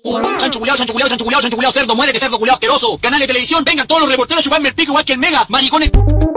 Chancho culiao, chancho culiao, chancho culiao, chancho culiao, cerdo, muérete, cerdo culiao asqueroso. Canal de televisión, vengan todos los reporteros a chuparme el pico igual que el Mega, maricones.